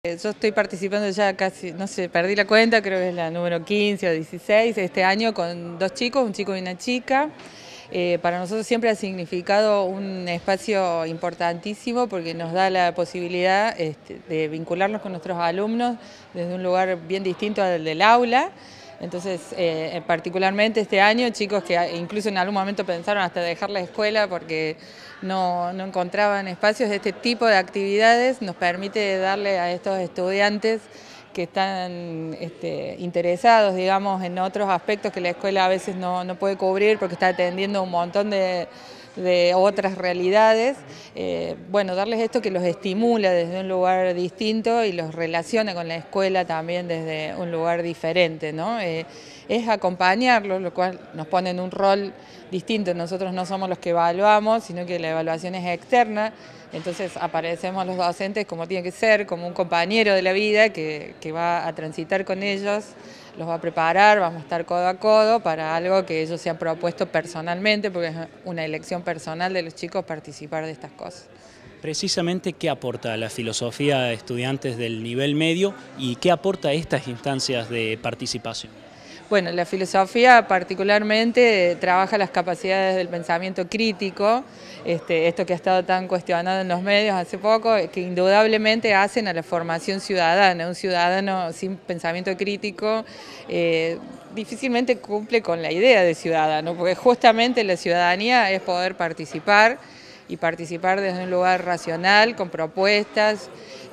Yo estoy participando ya casi, no sé, perdí la cuenta, creo que es la número 15 o 16 este año con dos chicos, un chico y una chica. Para nosotros siempre ha significado un espacio importantísimo porque nos da la posibilidad de vincularnos con nuestros alumnos desde un lugar bien distinto al del aula. Entonces, particularmente este año, chicos que incluso en algún momento pensaron hasta dejar la escuela porque no encontraban espacios de este tipo de actividades, nos permite darle a estos estudiantes que están interesados, digamos, en otros aspectos que la escuela a veces no puede cubrir porque está atendiendo un montón de otras realidades, bueno, darles esto que los estimula desde un lugar distinto y los relaciona con la escuela también desde un lugar diferente, ¿no? Es acompañarlos, lo cual nos pone en un rol distinto. Nosotros no somos los que evaluamos, sino que la evaluación es externa, entonces aparecemos los docentes como tiene que ser, como un compañero de la vida que va a transitar con ellos, los va a preparar, vamos a estar codo a codo para algo que ellos se han propuesto personalmente, porque es una elección personal de los chicos participar de estas cosas. Precisamente, ¿qué aporta la filosofía a estudiantes del nivel medio y qué aporta a estas instancias de participación? Bueno, la filosofía particularmente trabaja las capacidades del pensamiento crítico, esto que ha estado tan cuestionado en los medios hace poco, que indudablemente hacen a la formación ciudadana. Un ciudadano sin pensamiento crítico difícilmente cumple con la idea de ciudadano, porque justamente la ciudadanía es poder participar y participar desde un lugar racional, con propuestas,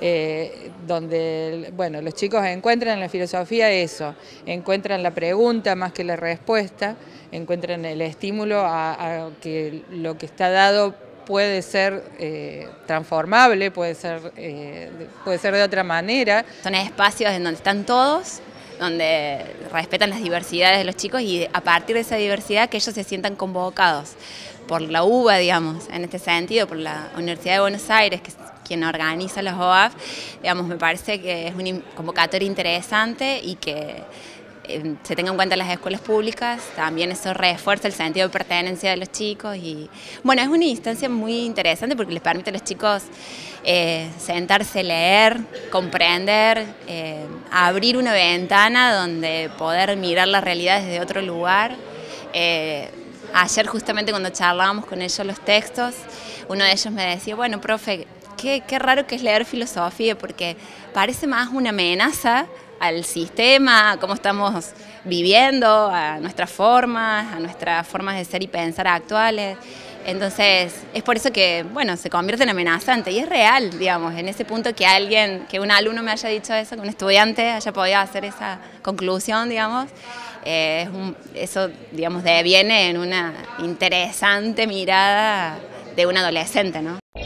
donde bueno, los chicos encuentran en la filosofía eso, encuentran la pregunta más que la respuesta, encuentran el estímulo a que lo que está dado puede ser transformable, puede ser de otra manera. Son espacios en donde están todos, donde respetan las diversidades de los chicos y a partir de esa diversidad que ellos se sientan convocados por la UBA, digamos, en este sentido, por la Universidad de Buenos Aires, que es quien organiza los OAF, digamos, me parece que es una convocatoria interesante y que se tenga en cuenta las escuelas públicas, también eso refuerza el sentido de pertenencia de los chicos y bueno, es una instancia muy interesante porque les permite a los chicos sentarse, leer, comprender, abrir una ventana donde poder mirar la realidad desde otro lugar. Ayer justamente cuando charlábamos con ellos los textos, uno de ellos me decía, bueno, profe, qué raro que es leer filosofía porque parece más una amenaza al sistema, a cómo estamos viviendo, a nuestras formas de ser y pensar actuales. Entonces, es por eso que, bueno, se convierte en amenazante y es real, digamos, en ese punto que un alumno me haya dicho eso, que un estudiante haya podido hacer esa conclusión, digamos, eso, digamos, deviene en una interesante mirada de un adolescente, ¿no?